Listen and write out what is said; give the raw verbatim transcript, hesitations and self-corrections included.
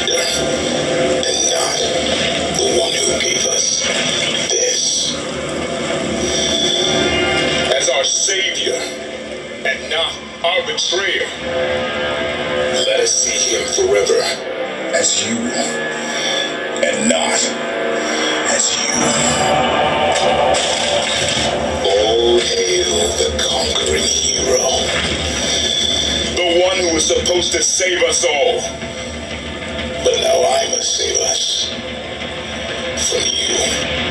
surrender, and not the one who gave us this. As our savior, and not our betrayer, let us see him forever as you, and not as you. All hail the conquering hero, the one who was supposed to save us all. But now I must save us from you.